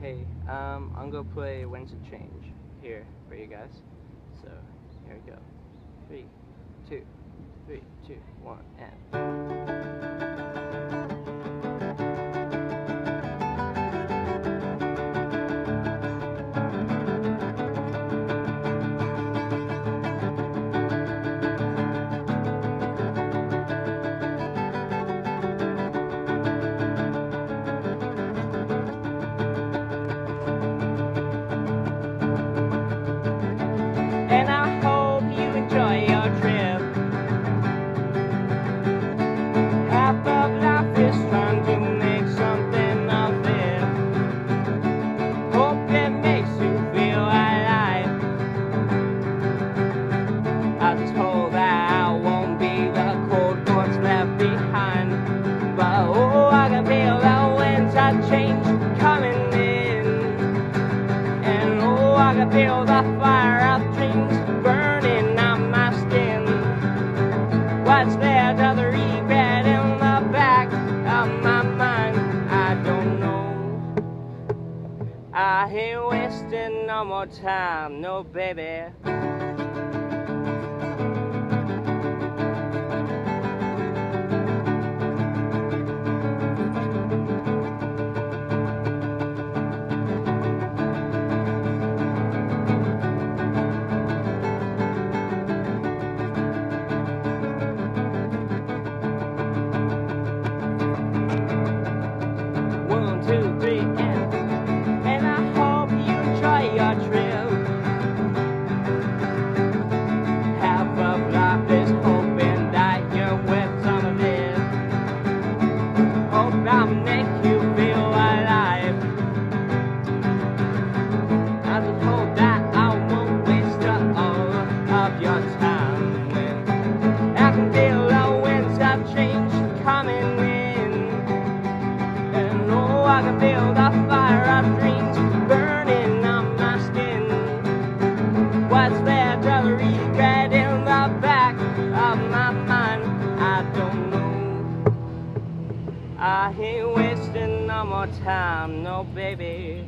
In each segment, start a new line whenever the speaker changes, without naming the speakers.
Hey, I'm gonna play When's It Change here for you guys. So, here we go. 3, 2, 3, 2, 1, and... And I hope you enjoy your trip. Half of life is trying to make something of it. Hope it makes you feel alive. I just hope that I won't be the cold what's left behind. But oh, I can feel the winds of change coming in. And oh, I can feel the fire of dreams burning on my skin. What's there to the regret in the back of my mind? I don't know. I ain't wasting no more time, no baby. And I hope you enjoy your trip. Half of life is hoping that you're with some of it. Hope I'll make you feel alive. I just hope that I won't waste all of your time. When I can feel the winds of change coming in. And oh, I can feel the fire of dreams burning on my skin. What's there to regret in the back of my mind? I don't know. I ain't wasting no more time, no baby.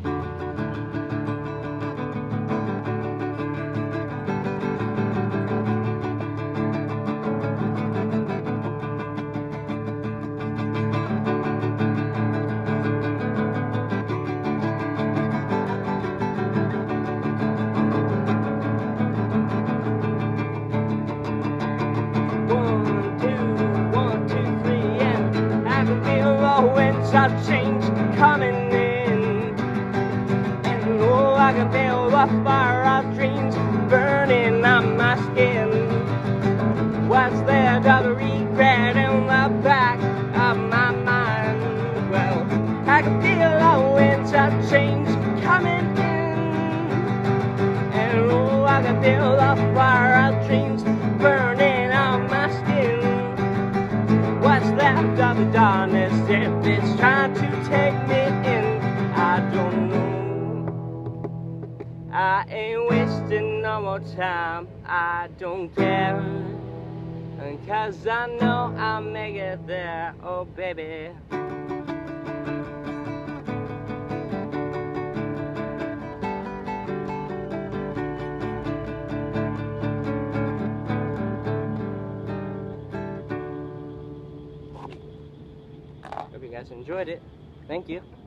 Winds of change coming in. And oh, I can feel the fire of dreams burning on my skin. What's there to regret in the back of my mind? Well, I can feel the winds of change coming in. And oh, I can feel the fire of dreams burning on my skin. What's left of the darkness if it's trying to take me in? I don't know. I ain't wasting no more time. I don't care, 'cause I know I'll make it there. Oh baby. Hope you guys enjoyed it. Thank you.